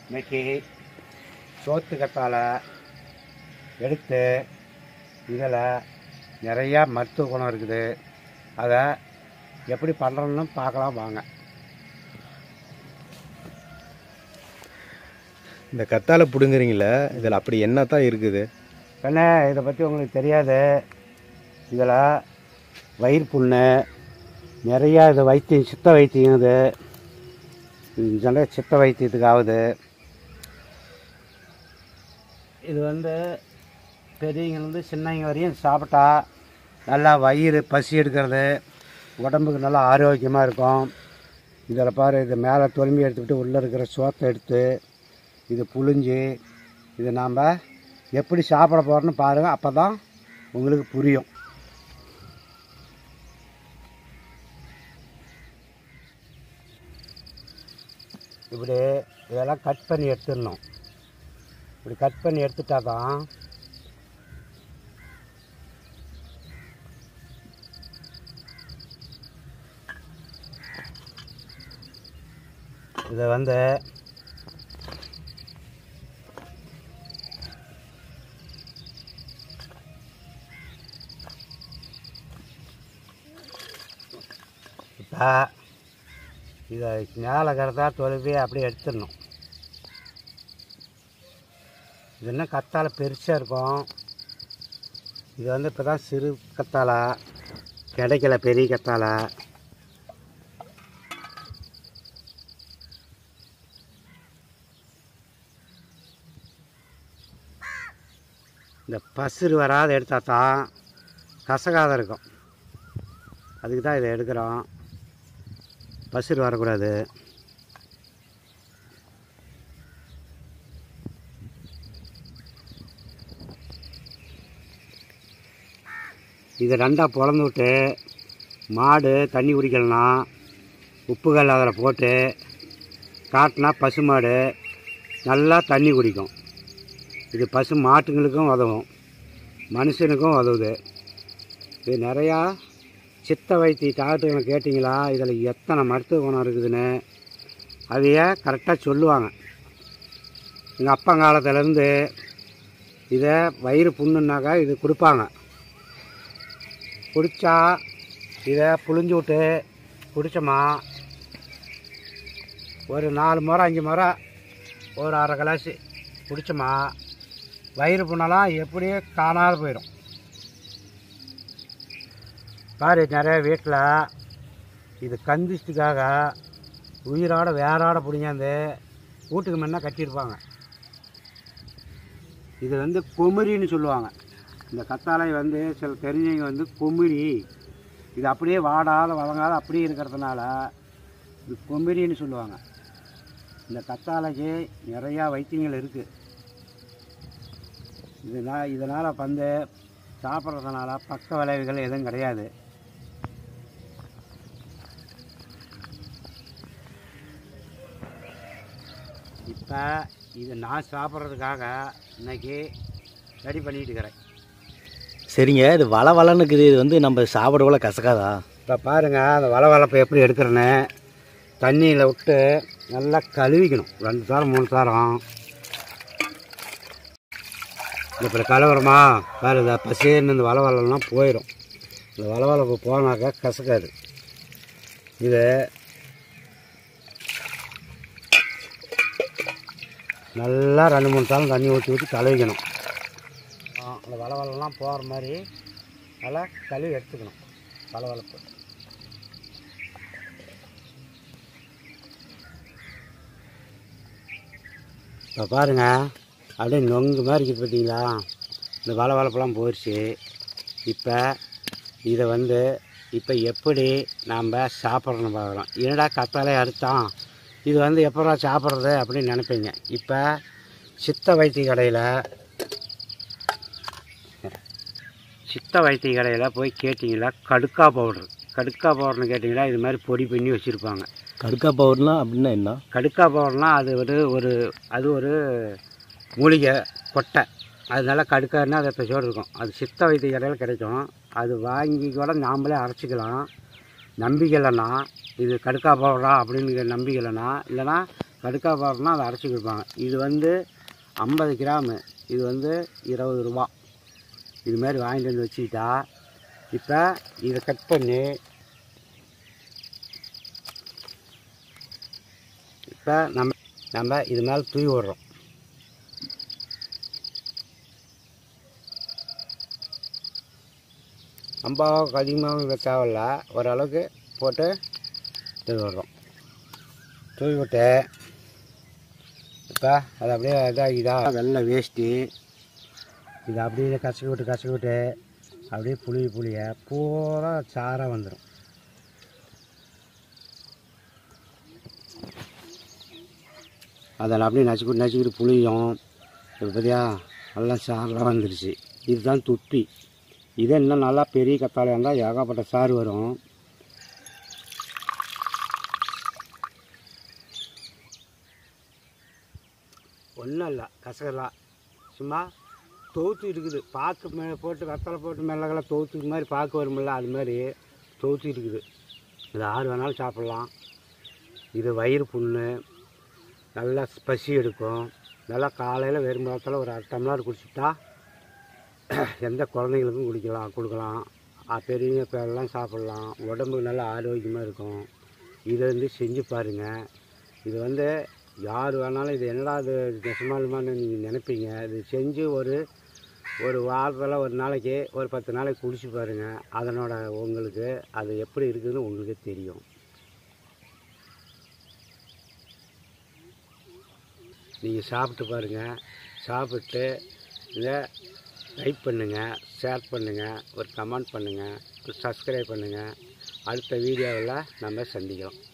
இன்னைக்கு சோத்து கத்தாழை எடுத்து இதில் நிறையா மருத்துவ குணம் இருக்குது. அதை எப்படி பண்ணுறோன்னு பார்க்கலாம் வாங்க. இந்த கத்தாழை பிடுங்குறீங்களே, இதில் அப்படி என்ன தான் இருக்குது? கண்ணே, இதை பற்றி உங்களுக்கு தெரியாது. இதில் வயிறு புண்ணு நிறையா, இது வைத்தியம், சித்த வைத்தியம். இது சித்த வைத்தியத்துக்கு ஆகுது. இது பெரியவங்கலேருந்து சின்னவங்க வரையும் சாப்பிட்டா நல்லா வயிறு பசி எடுக்கிறது, உடம்புக்கு நல்லா ஆரோக்கியமாக இருக்கும். இதில் பாரு, இது மேலே தொலும்பி எடுத்துக்கிட்டு உள்ளே இருக்கிற சோத்தை எடுத்து இது புழிஞ்சு இது நாம் எப்படி சாப்பிட போகிறோன்னு பாருங்கள். அப்போ தான் உங்களுக்கு புரியும். இப்படி இதெல்லாம் கட் பண்ணி எடுத்துடணும். இப்படி கட் பண்ணி எடுத்துட்டா தான் இதை இப்போ இதை மேலே கறதா தொழுவி அப்படியே எடுத்துடணும். இது என்ன கத்தாழை பெருசாக இருக்கும். இது இப்போ தான் சிறு கத்தாழை கிடைக்கல, பெரிய கத்தாழை. இந்த பசுறு வராத எடுத்தால் தான் கசகாத இருக்கும். அதுக்கு தான் இதை எடுக்கிறோம். பசுறு வரக்கூடாது. இதை ரெண்டாக பொளந்து விட்டு மாடு தண்ணி குடிக்கலனா உப்புகள் அதில் போட்டு காட்டினா பசு மாடு நல்லா தண்ணி குடிக்கும். இது பசு மாட்டுங்களுக்கும் உதவும், மனுஷனுக்கும் உதவுது. இது நிறையா சித்த வைத்திய டாக்டர்களை கேட்டிங்களா, இதில் எத்தனை மருத்துவ குணம் இருக்குதுன்னு அதையே கரெக்டாக சொல்லுவாங்க. எங்கள் அப்பா காலத்துலேருந்து இதை வயிறு புண்ணுன்னாக்கா இது கொடுப்பாங்க. குடித்தா இதை புழிஞ்சு விட்டு குடித்தோமா ஒரு 4 முறை 5 முறை ஒரு அரை கிளாஸு குடித்தோமா வயிறு புண்ணெல்லாம் எப்படியே காணாத போயிடும். பாரு, நிறைய வீட்டில் இது கந்திஷ்டுக்காக உயிரோட வேரோட பிடிங்காந்து வீட்டுக்கு முன்ன கட்டியிருப்பாங்க. இது குமிரின்னு சொல்லுவாங்க. இந்த கத்தாழை சில தெரிஞ்சவங்க குமிரி, இது அப்படியே வாடாத வழங்காத அப்படியே இருக்கிறதுனால இது குமிரின்னு சொல்லுவாங்க. இந்த கத்தாழைக்கு நிறையா வைத்தியங்கள் இருக்குது. இதனால் சாப்பிட்றதுனால பக்க விளைவுகள் எதுவும் கிடையாது. இப்போ இது நான் சாப்பிட்றதுக்காக இன்றைக்கி ரெடி பண்ணிகிட்டு இருக்கிறேன். சரிங்க, இது வளவளன்னு இருக்குது. இது நம்ம சாப்பிடக்குள்ள கசக்காதா? இப்போ பாருங்கள், அந்த வளவளப்பை எப்படி எடுக்கிறேன்னு தண்ணியில் விட்டு நல்லா கழுவிக்கணும். 2 தாரம் 3 தாரம். இப்போ கலவரமா பாரு, இதை பசேன்னு இந்த வளவளம்லாம் போயிடும். இந்த வளவளப்பு போனாக்கா கசக்காது. இது நல்லா 2-3 தாரம் தண்ணி ஊற்றி கழுவிக்கணும். அந்த வளவளம்லாம் போகிற மாதிரி நல்லா கழுவி எடுத்துக்கணும். வளவளப்பு இப்போ பாருங்கள், அப்படியே நொங்கு மாதிரி இருக்குது பார்த்தீங்களா? இந்த வளவளப்பெல்லாம் போயிடுச்சு. இப்போ இதை இப்போ எப்படி நாம் சாப்பிட்றோன்னு பார்க்குறோம். என்னடா கத்தாழை அறுத்தான், இது எப்படா சாப்பிட்றது அப்படின்னு நினைப்பீங்க. இப்போ சித்த வைத்திய கடையில் போய் கேட்டிங்களா, கடுக்கா பவுடர்னு கேட்டிங்களா, இது மாதிரி பொடி பண்ணி வச்சுருப்பாங்க. கடுக்கா பவுடர்லாம் அப்படின்னா என்ன? கடுக்கா பவுடர்னால் அது ஒரு மூலிகை கொட்டை. அதனால கடுக்காருன்னா அது பெசோடு இருக்கும். அது சித்த வைத்திய கடையில் கிடைக்கும். அது வாங்கி கூட நாம்ளே அரைச்சிக்கலாம். நம்பிக்கை இல்லைன்னா இது கடுக்கா பவுடரா அப்படின்னு நம்பிக்கை இல்லைன்னா கடுக்காய் பவுடர்னால் அதை அரைச்சி கொடுப்பாங்க. இது வந்து 50 கிராமு, இது வந்து 20 ரூபா. இது மாதிரி வாங்கிட்டு வந்து வச்சுக்கிட்டா இப்போ இதை கட் பண்ணி இப்போ நம்ம இது மேலே தூவி விடுறோம். ரொம்ப அதிகமாக தேவையில்ல, ஓரளவுக்கு போட்டு தூவி விடுறோம். தூவி விட்டு இப்போ அது அப்படியே இதாகிதா வெள்ளை வேஷ்டி இதை அப்படியே கசக்கி விட்டு அப்படியே புளிய பூரா சாராக வந்துடும். அதில் அப்படியே நச்சுக்கிட்டு புளியும். இப்போ பார்த்தியா நல்லா சாரெலாம் வந்துடுச்சு. இதுதான் துப்பி. இதே இன்னும் நல்லா பெரிய கத்தாழையாக இருந்தால் ஏகப்பட்ட சாறு வரும். ஒன்றும் இல்லை, கசகலாம் சும்மா தொவுத்து இருக்குது. பாக்கு மேலே போட்டு வெத்தலை போட்டு மிளகெல்லாம் தொவுத்துக்கு மாதிரி பாக்கு வருமில்ல, அது மாதிரி தொவுத்து இருக்குது. இது யார் வேணாலும் சாப்பிட்லாம். இது வயிறு புண்ணு, நல்லா பசி எடுக்கும். நல்லா காலையில் வெறும் நேரத்தில் ஒரு 1/2 டம்ளர் குடிச்சிட்டா எந்த குழந்தைங்களுக்கும் கொடுக்கலாம். பெரியவங்க பேரெல்லாம் சாப்பிட்லாம். உடம்புக்கு நல்லா ஆரோக்கியமாக இருக்கும். இதை வந்து செஞ்சு பாருங்கள். இது வந்து யார் வேணாலும் இது என்னடா அது நெசமாலுமான்னு நீங்கள் நினைப்பீங்க. இது செஞ்சு ஒரு வாரத்தில் ஒரு நாளைக்கு ஒரு 10 நாளைக்கு குடிச்சு பாருங்கள். அதனோட உங்களுக்கு அது எப்படி இருக்குதுன்னு உங்களுக்கே தெரியும். நீங்கள் சாப்பிட்டு பாருங்கள். சாப்பிட்டு இதை லைக் பண்ணுங்கள், ஷேர் பண்ணுங்கள், ஒரு கமெண்ட் பண்ணுங்கள், ஒரு சப்ஸ்கிரைப் பண்ணுங்கள். அடுத்த வீடியோவில் நம்ம சந்திக்கலாம்.